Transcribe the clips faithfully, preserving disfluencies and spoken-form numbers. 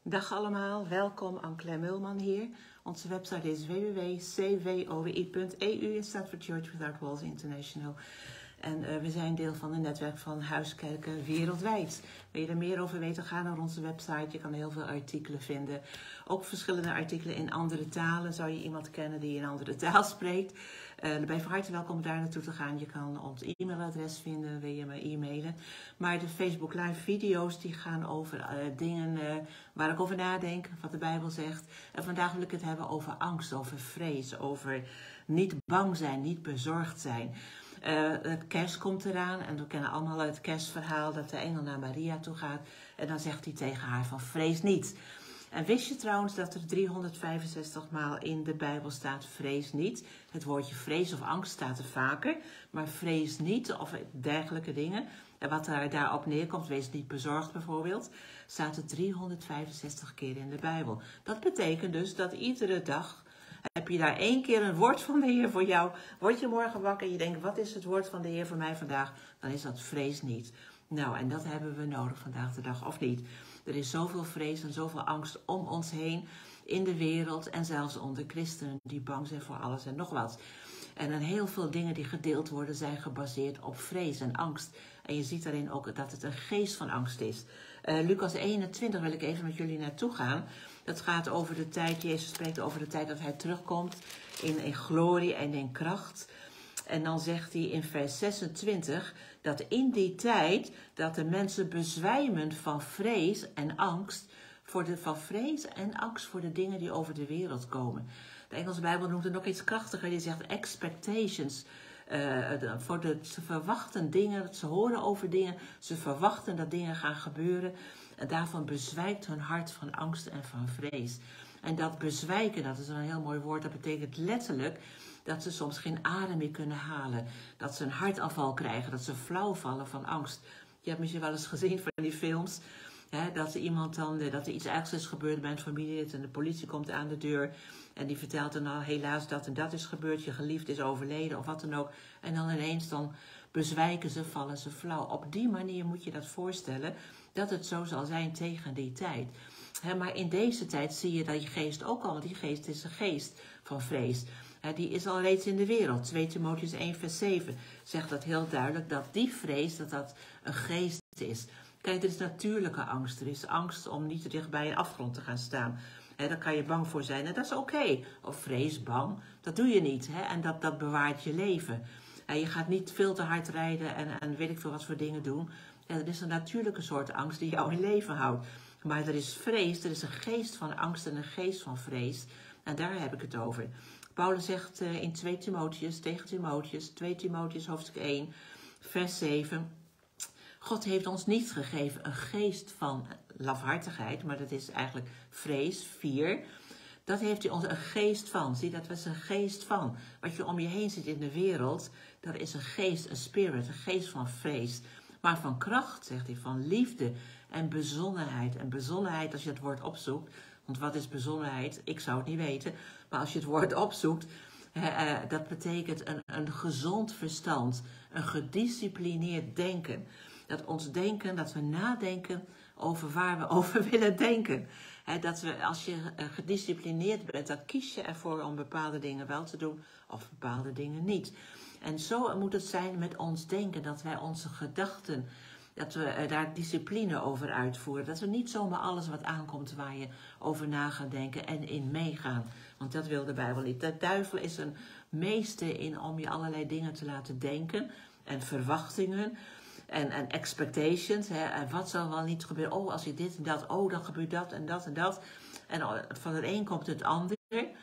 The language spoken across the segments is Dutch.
Dag allemaal, welkom. Anne-Claire Mulman hier. Onze website is w w w punt c w o w i punt e u. Het staat voor Church Without Walls International. En uh, we zijn deel van een netwerk van huiskerken wereldwijd. Wil je er meer over weten, ga naar onze website. Je kan heel veel artikelen vinden. Ook verschillende artikelen in andere talen. Zou je iemand kennen die een andere taal spreekt? Uh, dan ben je van harte welkom daar naartoe te gaan. Je kan ons e-mailadres vinden, wil je me e-mailen. Maar de Facebook live video's die gaan over uh, dingen uh, waar ik over nadenk, wat de Bijbel zegt. En vandaag wil ik het hebben over angst, over vrees, over niet bang zijn, niet bezorgd zijn. Uh, het kerst komt eraan en we kennen allemaal het kerstverhaal dat de engel naar Maria toe gaat. En dan zegt hij tegen haar van vrees niet. En wist je trouwens dat er driehonderdvijfenzestig maal in de Bijbel staat vrees niet? Het woordje vrees of angst staat er vaker, maar vrees niet of dergelijke dingen. En wat daar, daarop neerkomt, wees niet bezorgd bijvoorbeeld, staat er driehonderdvijfenzestig keer in de Bijbel. Dat betekent dus dat iedere dag heb je daar één keer een woord van de Heer voor jou. Word je morgen wakker en je denkt, wat is het woord van de Heer voor mij vandaag? Dan is dat vrees niet. Nou, en dat hebben we nodig vandaag de dag, of niet? Er is zoveel vrees en zoveel angst om ons heen in de wereld en zelfs onder christenen die bang zijn voor alles en nog wat. En dan heel veel dingen die gedeeld worden zijn gebaseerd op vrees en angst. En je ziet daarin ook dat het een geest van angst is. Uh, Lucas eenentwintig wil ik even met jullie naartoe gaan. Dat gaat over de tijd, Jezus spreekt over de tijd dat hij terugkomt in, in glorie en in kracht. En dan zegt hij in vers zesentwintig dat in die tijd dat de mensen bezwijmen van vrees en angst, voor de, van vrees en angst voor de dingen die over de wereld komen. De Engelse Bijbel noemt het nog iets krachtiger, die zegt expectations. Uh, de, voor de, ze verwachten dingen, ze horen over dingen, ze verwachten dat dingen gaan gebeuren. En daarvan bezwijkt hun hart van angst en van vrees. En dat bezwijken, dat is een heel mooi woord, dat betekent letterlijk dat ze soms geen adem meer kunnen halen. Dat ze een hartaanval krijgen, dat ze flauw vallen van angst. Je hebt misschien wel eens gezien van die films, hè, dat er iemand dan, dat er iets ergs is gebeurd bij een familielid en de politie komt aan de deur. En die vertelt dan al, helaas dat en dat is gebeurd, je geliefde is overleden of wat dan ook. En dan ineens dan bezwijken ze, vallen ze flauw. Op die manier moet je dat voorstellen, dat het zo zal zijn tegen die tijd. He, maar in deze tijd zie je dat je geest ook al, want die geest is een geest van vrees. He, die is al reeds in de wereld. twee Timotheüs één vers zeven zegt dat heel duidelijk, dat die vrees, dat dat een geest is. Kijk, er is natuurlijke angst. Er is angst om niet te dicht bij een afgrond te gaan staan. He, daar kan je bang voor zijn en dat is oké. Okay. Of vrees, bang, dat doe je niet. He? En dat, dat bewaart je leven. He, je gaat niet veel te hard rijden en, en weet ik veel wat voor dingen doen. En er is een natuurlijke soort angst die jou in leven houdt. Maar er is vrees, er is een geest van angst en een geest van vrees. En daar heb ik het over. Paulus zegt uh, in twee Timotheüs, tegen Timotheüs, twee Timotheüs hoofdstuk één, vers zeven. God heeft ons niet gegeven een geest van lafhartigheid, maar dat is eigenlijk vrees, vier. Dat heeft hij ons een geest van. Zie, dat was een geest van. Wat je om je heen ziet in de wereld, dat is een geest, een spirit, een geest van vrees. Maar van kracht, zegt hij, van liefde en bezonnenheid. En bezonnenheid, als je het woord opzoekt, want wat is bezonnenheid? Ik zou het niet weten. Maar als je het woord opzoekt, eh, eh, dat betekent een, een gezond verstand, een gedisciplineerd denken. Dat ons denken, dat we nadenken over waar we over willen denken. He, dat we, als je uh, gedisciplineerd bent, dan kies je ervoor om bepaalde dingen wel te doen of bepaalde dingen niet. En zo moet het zijn met ons denken, dat wij onze gedachten, dat we uh, daar discipline over uitvoeren. Dat we niet zomaar alles wat aankomt waar je over na gaat denken en in meegaan. Want dat wil de Bijbel niet. De duivel is een meester in om je allerlei dingen te laten denken en verwachtingen. En, en expectations, hè, en wat zal wel niet gebeuren. Oh, als je dit en dat, oh, dan gebeurt dat en dat en dat. En van het een komt het ander.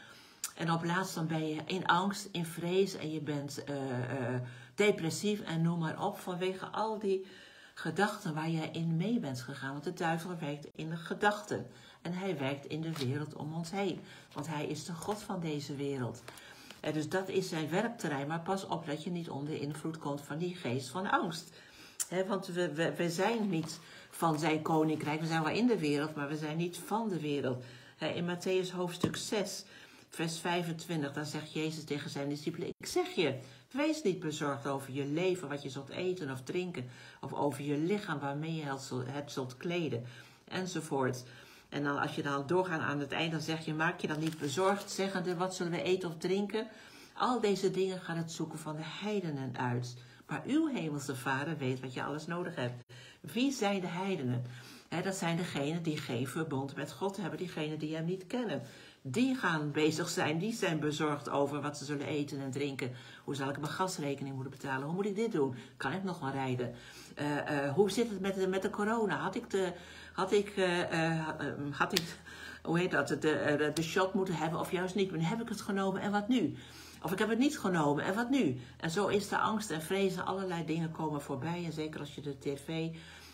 En op laatst dan ben je in angst, in vrees en je bent uh, uh, depressief en noem maar op. Vanwege al die gedachten waar jij in mee bent gegaan. Want de duivel werkt in de gedachten. En hij werkt in de wereld om ons heen. Want hij is de God van deze wereld. En dus dat is zijn werkterrein. Maar pas op dat je niet onder invloed komt van die geest van angst. He, want we, we, we zijn niet van zijn koninkrijk. We zijn wel in de wereld, maar we zijn niet van de wereld. He, in Matthäus hoofdstuk zes, vers vijfentwintig, dan zegt Jezus tegen zijn discipelen: ik zeg je, wees niet bezorgd over je leven, wat je zult eten of drinken. Of over je lichaam, waarmee je het zult, het zult kleden. Enzovoort. En dan, als je dan doorgaat aan het eind, dan zeg je, maak je dan niet bezorgd, zeggende, wat zullen we eten of drinken? Al deze dingen gaan het zoeken van de heidenen uit. Maar uw hemelse Vader weet wat je alles nodig hebt. Wie zijn de heidenen? He, dat zijn degenen die geen verbond met God hebben, diegenen die hem niet kennen. Die gaan bezig zijn, die zijn bezorgd over wat ze zullen eten en drinken. Hoe zal ik mijn gasrekening moeten betalen? Hoe moet ik dit doen? Kan ik nog wel rijden? Uh, uh, hoe zit het met de, met de corona? Had ik de, had ik, uh, uh, had ik, hoe heet dat, de, de, de shot moeten hebben of juist niet? Maar heb ik het genomen en wat nu? Of ik heb het niet genomen en wat nu? En zo is de angst en vrezen, allerlei dingen komen voorbij. En zeker als je de tv uh,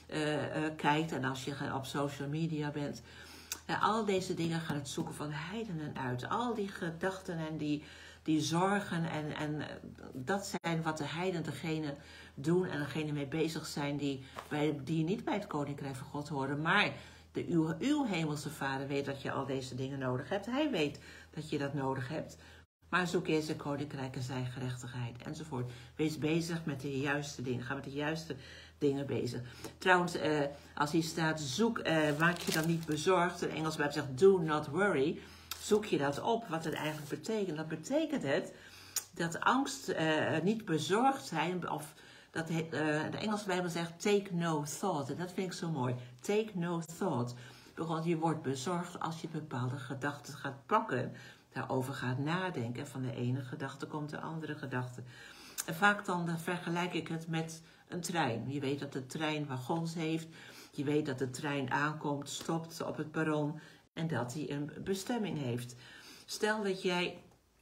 uh, kijkt en als je op social media bent. Uh, al deze dingen gaan het zoeken van heidenen uit. Al die gedachten en die, die zorgen. En, en uh, dat zijn wat de heidenen degene doen. En degene mee bezig zijn die, bij, die niet bij het koninkrijk van God horen. Maar de, uw, uw hemelse Vader weet dat je al deze dingen nodig hebt. Hij weet dat je dat nodig hebt. Maar zoek eerst zijn koninkrijk en zijn gerechtigheid enzovoort. Wees bezig met de juiste dingen. Ga met de juiste dingen bezig. Trouwens, uh, als hier staat, zoek, uh, maak je dan niet bezorgd. In Engels Bijbel zegt, do not worry. Zoek je dat op, wat het eigenlijk betekent. Dat betekent het dat angst, uh, niet bezorgd zijn, of dat uh, de Engelse Bijbel zegt, take no thought. En dat vind ik zo mooi. Take no thought. Want je wordt bezorgd als je bepaalde gedachten gaat pakken. Daarover gaat nadenken. Van de ene gedachte komt de andere gedachte. En vaak dan vergelijk ik het met een trein. Je weet dat de trein wagons heeft. Je weet dat de trein aankomt, stopt op het perron. En dat hij een bestemming heeft. Stel dat jij...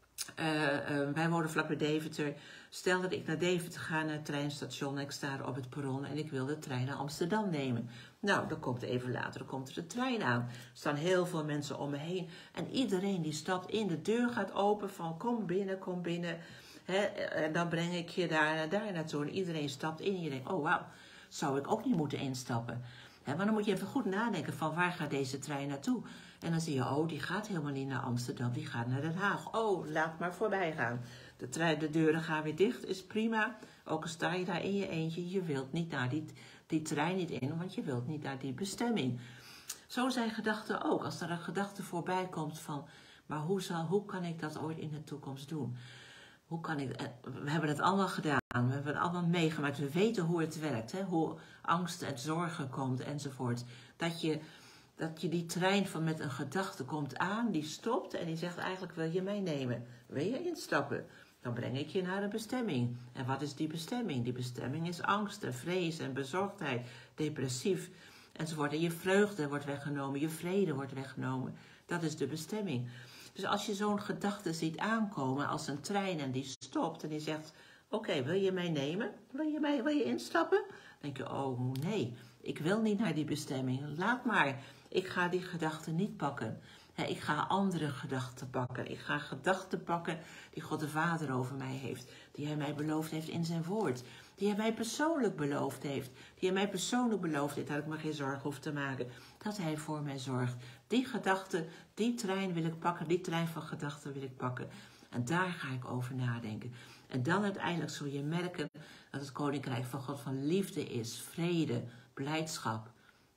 Uh, uh, wij wonen vlak bij Deventer. Stel dat ik naar Deventer ga, naar het treinstation. En ik sta er op het perron en ik wil de trein naar Amsterdam nemen. Nou, dan komt even later, dan komt er de trein aan. Er staan heel veel mensen om me heen. En iedereen die stapt in, de deur gaat open van kom binnen, kom binnen. He, en dan breng ik je daar en daar naartoe. En iedereen stapt in en je denkt, oh wauw, zou ik ook niet moeten instappen. He, maar dan moet je even goed nadenken van waar gaat deze trein naartoe. En dan zie je, oh, die gaat helemaal niet naar Amsterdam, die gaat naar Den Haag. Oh, laat maar voorbij gaan. De, trein, de deuren gaan weer dicht, is prima. Ook al sta je daar in je eentje, je wilt niet naar die, die trein niet in, want je wilt niet naar die bestemming. Zo zijn gedachten ook. Als er een gedachte voorbij komt van, maar hoe, zal, hoe kan ik dat ooit in de toekomst doen? Hoe kan ik, we hebben het allemaal gedaan, we hebben het allemaal meegemaakt, we weten hoe het werkt, hè? Hoe angst en zorgen komt enzovoort. Dat je, dat je die trein van met een gedachte komt aan, die stopt en die zegt eigenlijk wil je meenemen, wil je instappen? Dan breng ik je naar een bestemming. En wat is die bestemming? Die bestemming is angst en vrees en bezorgdheid, depressief enzovoort. En je vreugde wordt weggenomen, je vrede wordt weggenomen. Dat is de bestemming. Dus als je zo'n gedachte ziet aankomen als een trein en die stopt en die zegt, oké, okay, wil je mij nemen? Wil je, mij, wil je instappen? Dan denk je, oh nee, ik wil niet naar die bestemming. Laat maar, ik ga die gedachte niet pakken. He, ik ga andere gedachten pakken. Ik ga gedachten pakken die God de Vader over mij heeft. Die hij mij beloofd heeft in zijn woord. Die hij mij persoonlijk beloofd heeft. Die hij mij persoonlijk beloofd heeft dat ik me geen zorgen hoef te maken. Dat hij voor mij zorgt. Die gedachte, die trein wil ik pakken. Die trein van gedachten wil ik pakken. En daar ga ik over nadenken. En dan uiteindelijk zul je merken dat het koninkrijk van God van liefde is. Vrede, blijdschap.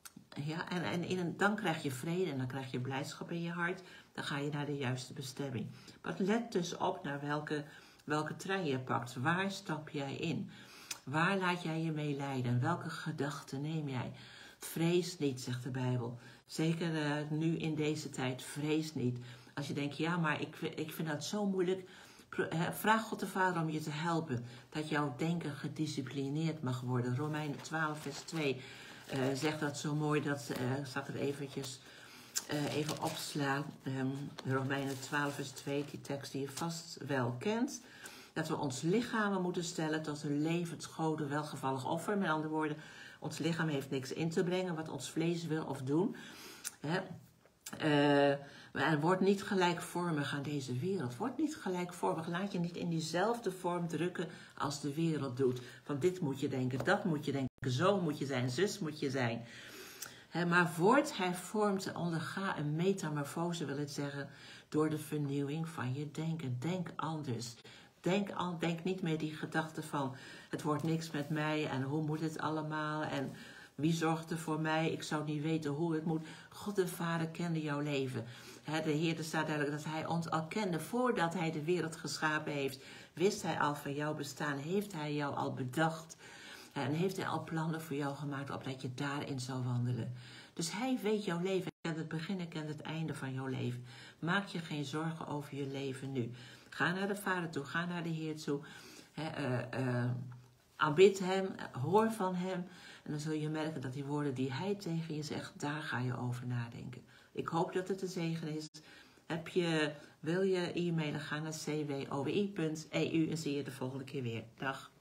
Ja, en, en in een, dan krijg je vrede en dan krijg je blijdschap in je hart. Dan ga je naar de juiste bestemming. Maar let dus op naar welke, welke trein je pakt. Waar stap jij in? Waar laat jij je mee leiden? Welke gedachten neem jij? Vrees niet, zegt de Bijbel. Zeker uh, nu in deze tijd, vrees niet. Als je denkt, ja, maar ik, ik vind dat zo moeilijk. Vraag God de Vader om je te helpen. Dat jouw denken gedisciplineerd mag worden. Romeinen twaalf vers twee uh, zegt dat zo mooi. Dat uh, zal ik er eventjes uh, even opslaan. Um, Romeinen twaalf vers twee, die tekst die je vast wel kent. Dat we ons lichamen moeten stellen tot een levend, gode, welgevallig offer. Met andere woorden, ons lichaam heeft niks in te brengen wat ons vlees wil of doen. Hè? Uh, maar word niet gelijkvormig aan deze wereld. Word niet gelijkvormig. Laat je niet in diezelfde vorm drukken als de wereld doet. Van dit moet je denken, dat moet je denken, zo moet je zijn, zus moet je zijn. He, maar word hervormd, onderga een metamorfose, wil het zeggen, door de vernieuwing van je denken. Denk anders. Denk, al, denk niet meer die gedachte van, het wordt niks met mij en hoe moet het allemaal en wie zorgt er voor mij? Ik zou niet weten hoe het moet. God de Vader kende jouw leven. He, de Heer, er staat duidelijk dat hij ons al kende voordat hij de wereld geschapen heeft. Wist hij al van jouw bestaan, heeft hij jou al bedacht. En heeft hij al plannen voor jou gemaakt, opdat je daarin zou wandelen. Dus hij weet jouw leven, hij kent het begin en kent het einde van jouw leven. Maak je geen zorgen over je leven nu. Ga naar de Vader toe, ga naar de Heer toe. He, uh, uh, aanbid hem, hoor van hem. En dan zul je merken dat die woorden die hij tegen je zegt, daar ga je over nadenken. Ik hoop dat het een zegen is. Heb je, wil je e-mailen, ga naar c w o w i punt e u en zie je de volgende keer weer. Dag.